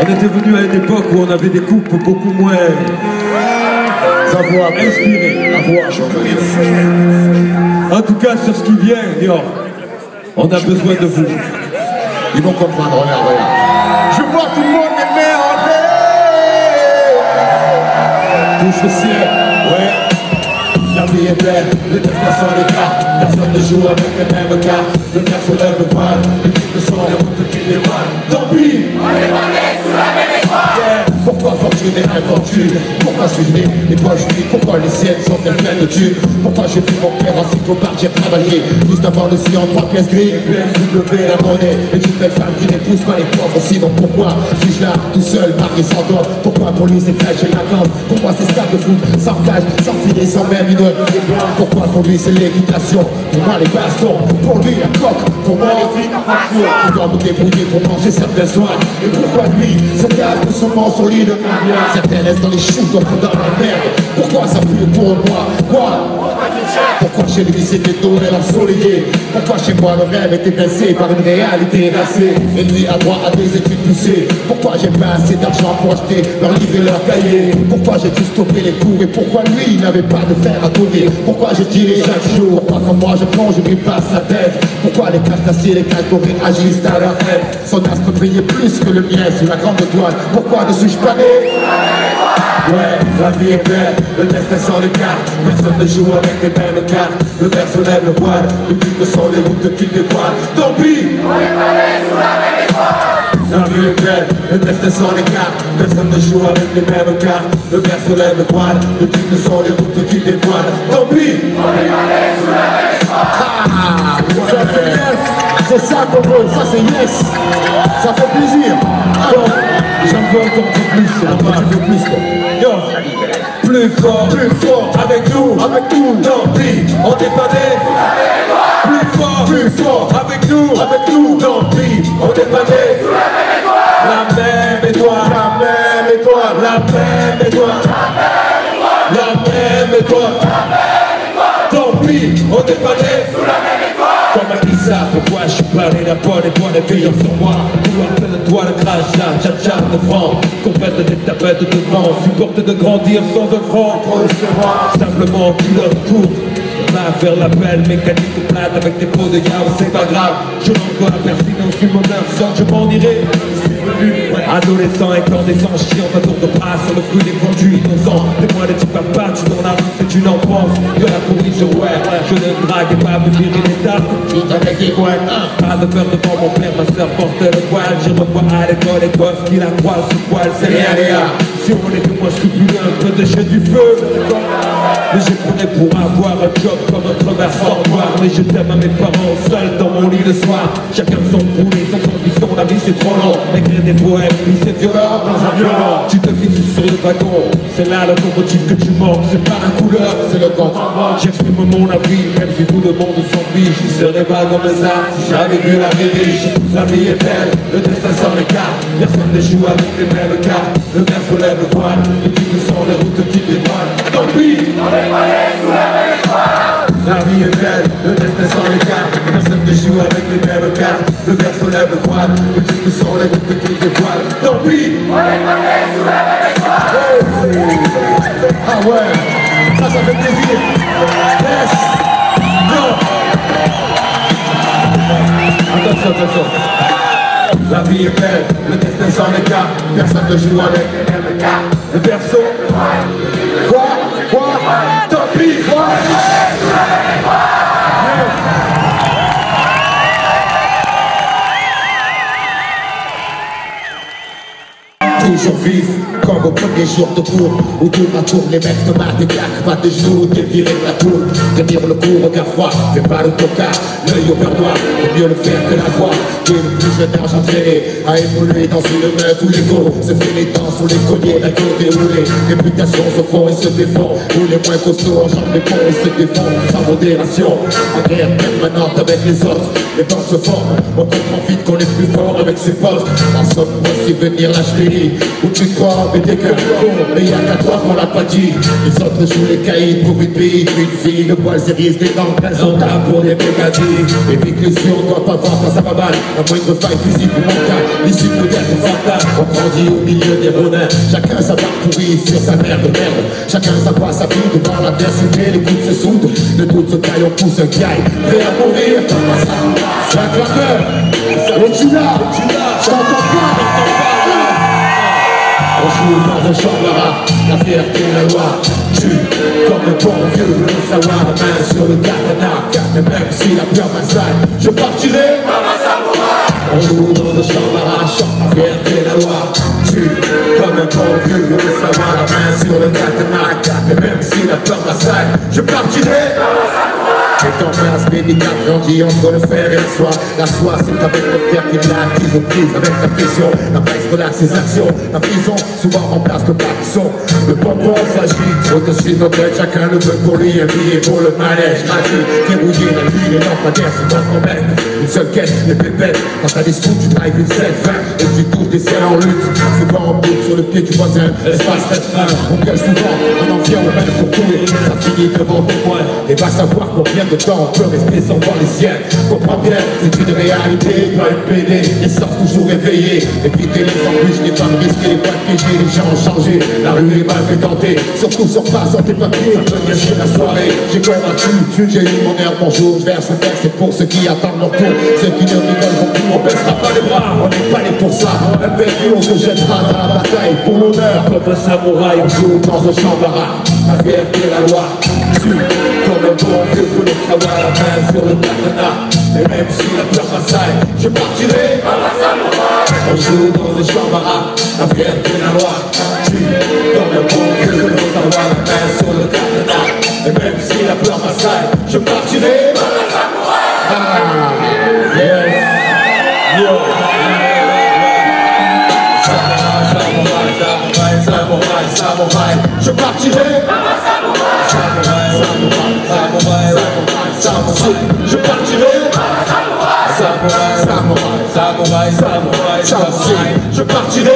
On était venu à une époque où on avait des coupes beaucoup moins inspirées, à voir. En tout cas, sur ce qui vient, Niort, on a besoin de vous. Ils vont comprendre, regarde. Je vois tout le monde les mains en l'air. Touche le ciel, ouais. La vie est belle, les destin sont les cartes. Personne ne joue avec les mêmes cartes. Le cœur soulève le voile, les types sont les routes qui les voilent. Tant pis, on est bandés sous la même étoile. Pourquoi fortune et infortune? Pourquoi suis-je né les poches vides? Pourquoi les siennes sont pleines de thunes? Pourquoi j'ai pris mon père en cycloparte? J'ai travaillé juste avant le sillon, 3 pièces grises. BMW, la monnaie, et une belle femme qui n'épouse pas les pauvres. Sinon pourquoi suis-je là, tout seul, marié sans dot? Pourquoi pour lui c'est crèche et vacances? Pourquoi c'est stade de foot, sans cage, sans filet, sans même une heure? Pourquoi pour lui c'est l'équitation? Pour moi les bastons, pour lui la coque, pour moi les filles en faction. Je dois me débrouiller pour manger certains soins. Et pourquoi lui se cache tout souvent sur lit de lumière? Certains restent dans les choux, d'autres dans la merde. Pourquoi ça pue pour moi? Quoi? Pourquoi chez lui c'était doré l'ensoleillé? Pourquoi chez moi le rêve était pincé par une réalité racée? Et lui a droit à des études poussées. Pourquoi j'ai pas assez d'argent pour acheter leurs livres et leurs cahiers? Pourquoi j'ai dû stopper les cours? Et pourquoi lui il n'avait pas de fer à tourner? Pourquoi j'ai tiré chaque jour? Pourquoi comme moi je plonge et lui passe sa tête? Pourquoi les caches cassées, les caches dorées agissent à leur tête? Son astre brillait plus que le mien sur la grande étoile. Pourquoi ne suis-je pas né? Ouais, la vie est belle, le destin sans les cartes. Personne ne joue avec les mêmes cartes. Le verre se lève le voile, le but ne sont les routes qu'il dévoile. Tant pis, on est bandés sous la même étoile. La vie est belle, le destin sans les cartes. Personne ne joue avec les mêmes cartes. Le verre se lève le voile, le but ne sont les routes qu'il dévoile. Tant pis, on est bandés sous la même étoile. Ça fait yes, c'est ça qu'on veut, ça c'est yes. Ça fait plaisir. Alors, j'en veux encore un peu plus, c'est normal. Tu veux plus quoi? Yo, plus fort, avec nous, tant pis, on est bandés. Plus fort, avec nous, tant pis, on est bandés. La même étoile, la même étoile, la même étoile, la même étoile, tant pis, on est bandés. Comme à Issa, pourquoi je suis pas les bonne et bonne veillant sur moi? Vouloir faire de toi le crachat, tcha-tcha de francs. Complète des tapettes de vent, supporte de grandir sans œuvrant. Simplement pilote court, va faire l'appel mécanique plate avec des pots de yaourt, c'est pas grave. Je manque la pertinence du bonheur, sans je m'en irai. Adolescent, incandescent, chiant à tour de bras sur le fruit des vendus innocents. Témoin de type papa, tu dans la rue, c'est une enfance. De la pourrie, je ne drague pas me virer les tables. Avec les coins, pas de peur devant mon père, ma soeur porte le voile. Je revois à l'école les gosses qui la croisent sous poil, c'est rien, rien. Si on est que moi scrupuleux, un peu de jet du feu. Mais j'ai prêté pour avoir un job comme un crevard sans voir. Mais je t'aime à mes parents, seul dans mon lit le soir. Chacun son poulet, sans ambition, la vie c'est trop long. Écrire des poèmes, puis c'est violent, dans un violent. Tu te fixes sur le wagon, c'est là le locomotive que tu manques. C'est pas la couleur, c'est le compte. J'exprime mon avis, même si tout le monde s'en fiche. Je serais pas comme ça si j'avais vu la vie riche. La vie est belle, le destin sans les cartes. Personne ne joue avec les mêmes cartes. Le verre se lève le voile, et puis nous sont les routes qui dévoilent. Tant pis, on est bandés sous la même étoile. La vie est belle, le destin sans les cartes. Personne ne joue avec les mêmes cartes. Le verre se lève le voile, et puis nous sont les routes qui dévoilent. Tant pis, on est bandés sous la même étoile. Ah ouais, ça fait plaisir. Yes, non. Attention. La vie est belle, le destin sans les cartes. Personne ne joue avec les mêmes cartes. Le verso, quoi, tant pis, quoi. Toujours vif, comme au premier jour de cours. Où tour à tour les mecs te marquent des claques. Pas de genoux, t'es viré de la tour. Tenir le coup, regard froid, fais pas le tocard. L'œil au beurre noir, faut mieux le faire que la voix. Qui est le plus jeune âge entraîné à évoluer dans une meute où l'ego se fait les dents sur les colliers d'un côté où les réputations se font et se défendent. Où les moins costauds enjambent les ponts et se défendent sans modération. En guerre permanente avec les autres, les bandes se forment. On comprend vite qu'on est plus fort avec ses potes. En somme, voici venir l'HPI. Où tu crois, mais n'était que con, mais y'a qu'à toi qu'on l'a pas dit. Les autres jouent les caïds pour une bille, une fille, le poil série, des dents, elles sont là pour les mégadis. Évite les yeux, on doit pas voir quand ça va mal. La moindre faille physique ou mentale, l'issue peut être fatale. On grandit au milieu des renards, chacun sa barre pourrie sur sa mère de merde. Chacun sa voix, sa vie devant l'adversité, les coups se soudent. Le doute se taille, on pousse un caille, prêt à mourir. C'est un clapeur, et tu l'as, je t'entends pas. On joue dans un champ d'ara, la fierté, la loi. Tue comme un bon vieux, le savoir, main sur le katana. Et même si la peur m'assaille, je partirai comme un samouraï. On joue dans un champ d'ara, la fierté, la loi. Tue comme un bon vieux, le savoir, la main sur le katana. Et même si la peur m'assaille, je partirai comme un samouraï. Et en place médical grandit entre le fer et le soie. La soie c'est avec le fer qu'il l'a acquise aux prises avec la pression. La presse relaxe ses actions. La prison souvent remplace le klaxon. Le bonbon s'agite au-dessus de nos têtes. Chacun le veut pour lui, un billet pour le manège gratuit. Verrouillé la nuit, les lampadaires se transforment. Une seule quête, les pépettes. Quand t'as des sous, tu drives une self-fin. Et tu touches des selles en lutte. Souvent on bute sur le pied du voisin. L'espace restreint. On gueule souvent, on en vient au même pour tout. Ça finit devant tes points. Et va savoir combien de temps on peut rester sans voir les siens. Comprends bien, c'est une réalité, pas une PD. Les sorts toujours éveillés. Éviter les embûches, les femmes risquées, les boîtes piégées. Les gens ont changé, la rue est mal fréquentée. Surtout sur place, sans tes papiers, ça peut gâcher la soirée. J'ai combattu, j'ai eu mon air, bonjour. Je verse le texte, c'est pour ceux qui attendent leur tour. Ceux qui ne rigolent plus, on baissera pas les bras. On n'est pas né pour ça. Un vaincu, on se jettera dans la bataille pour l'honneur. Comme un samouraï, on joue dans un champ d'ara. La vérité, la loi. Tue comme un bon vieux pour le savoir, la main sur le katana. Et même si la peur m'assaille, je partirai comme un samouraï. On joue dans un champ d'ara. La vérité, la loi. Tue comme un bon vieux pour le savoir, la main sur le katana. Et même si la peur m'assaille, je partirai comme un samouraï. Ah, yes. Yo. Samouraï, je partirai comme un samouraï. Je partirai comme un samouraï. Je partirai